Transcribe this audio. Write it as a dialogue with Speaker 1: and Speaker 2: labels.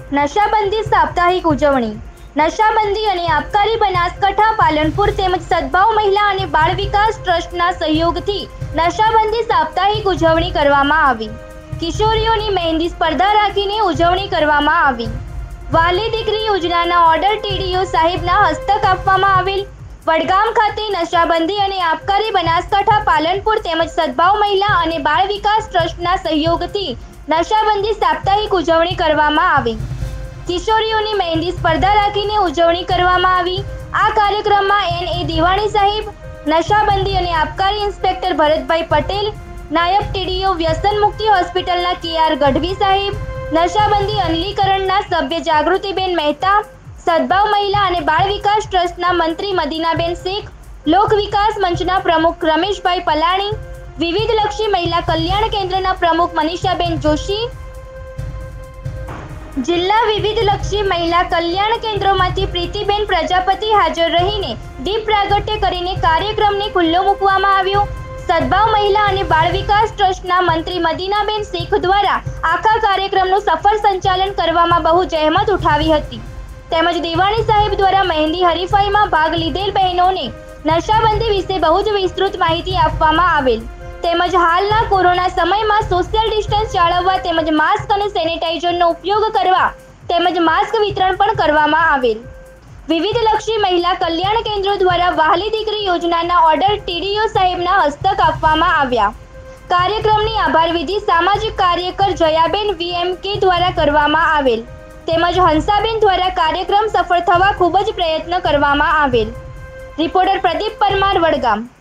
Speaker 1: નશાબંધી સાપ્તાહિક ઉજવણી। નશાબંધી અને આબકારી બનાસકાંઠા, પાલનપુર તેમજ સદભાવ મહિલા અને બાળ વિકાસ ટ્રસ્ટના સહયોગથી નશાબંધી સાપ્તાહિક ઉજવણી કરવામાં આવી। કિશોરીઓની મહેંદી સ્પર્ધા રાખીને ઉજવણી કરવામાં આવી। વાલી દીકરી યોજનાના ઓર્ડર ટીડીઓ સાહેબના હસ્તક આપવામાં આવેલ। વડગામ ખાતે નશાબંધી અને આબકારી બનાસકાંઠા, પાલનપુર તેમજ સદભાવ મહિલા અને બાળ વિકાસ ટ્રસ્ટના સહયોગથી નશાબંધી સાપ્તાહિક ઉજવણી કરવામાં આવી। કિશોરીઓની મહેંદી સ્પર્ધા રાખીને ઉજવણી કરવામાં આવી। આ કાર્યક્રમમાં NA દિવાણી સાહેબ, નશાબંધી અને આબકારી ઇન્સ્પેક્ટર ભરતભાઈ પટેલ, નાયબ ટીડીઓ વ્યસન મુક્તિ હોસ્પિટલના KR ગઢવી સાહેબ, નશાબંધી અમલીકરણના સભ્ય જાગૃતિબેન મહેતા, સદભાવ મહિલા અને બાળ વિકાસ ટ્રસ્ટના મંત્રી મદીનાબેન શેખ, લોક વિકાસ મંચના પ્રમુખ રમેશભાઈ પલાણી, વિવિધલક્ષી મહિલા કલ્યાણ કેન્દ્રના પ્રમુખ મનીષાબેન જોશી, જિલ્લા વિવિધલક્ષી મહિલા કલ્યાણ કેન્દ્રોમાંથી પ્રીતિબેન પ્રજાપતિ હાજર રહીને દીપ પ્રાગટ્ય કરીને કાર્યક્રમને ખુલ્લો મૂકવામાં આવ્યો। સદભાવ મહિલા અને બાળ વિકાસ ટ્રસ્ટના મંત્રી મદીનાબેન શેખ દ્વારા આખા કાર્યક્રમનું સફળ સંચાલન કરવામાં બહુ જહેમત ઉઠાવી હતી। તેમજ દિવાણી સાહેબ દ્વારા મહેંદી હરીફાઈમાં ભાગ લીધેલ બહેનોને નશાબંધી વિશે બહુ જ વિસ્તૃત માહિતી આપવામાં આવેલ। તેમજ હાલના કોરોના સમયમાં સોશિયલ ડિસ્ટન્સ જાળવવા તેમજ માસ્ક અને સેનિટાઈઝરનો ઉપયોગ કરવા તેમજ માસ્ક વિતરણ પણ કરવામાં આવેલ। વિવિધલક્ષી મહિલા કલ્યાણ કેન્દ્રો દ્વારા વહાલી દીકરી યોજનાના ઓર્ડર ટીડીઓ સાહેબના હસ્તક આપવામાં આવ્યા। કાર્યક્રમની આભાર વિધિ સામાજિક કાર્યકર જયાબેન VMK દ્વારા કરવામાં આવેલ। તેમજ હંસાબેન દ્વારા કાર્યક્રમ સફળ થવા ખૂબ જ પ્રયત્ન કરવામાં આવેલ। રિપોર્ટર પ્રદીપ પરમાર, વડગામ।